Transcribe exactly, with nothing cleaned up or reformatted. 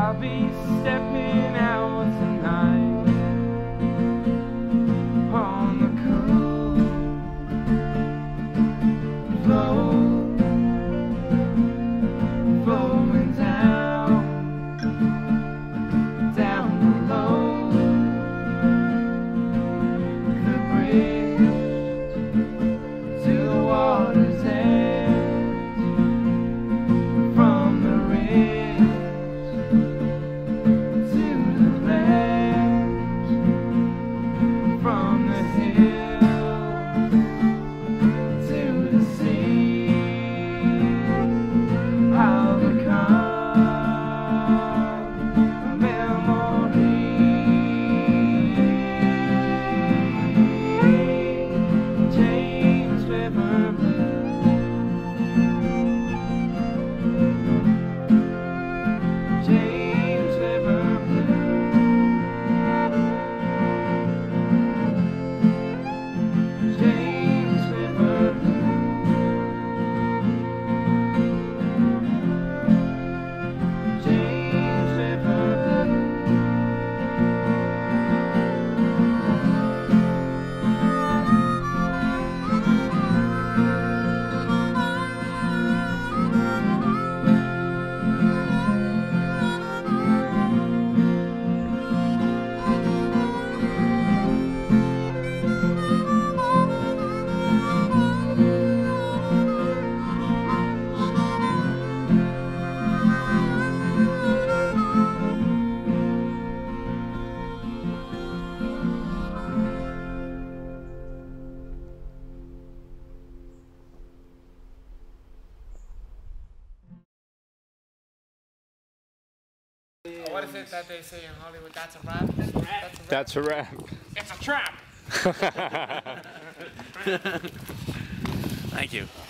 I'll be stepping out tonight on the cool flow, flowing down, down below the bridge to the water's edge, from the ridge to the ledge, from the hill to the sea. I'll become a memory. James River James River James River James River What is it that they say in Hollywood? That's a rap? That's a rap. That's a rap. It's a trap! Thank you.